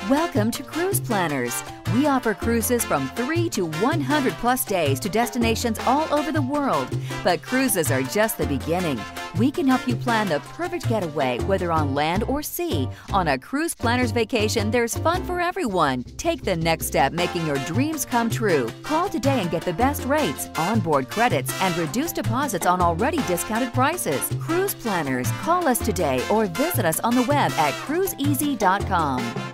Welcome to Cruise Planners. We offer cruises from 3 to 100 plus days to destinations all over the world. But cruises are just the beginning. We can help you plan the perfect getaway, whether on land or sea. On a Cruise Planners vacation, there's fun for everyone. Take the next step, making your dreams come true. Call today and get the best rates, onboard credits, and reduced deposits on already discounted prices. Cruise Planners. Call us today or visit us on the web at cruiseeasy.com.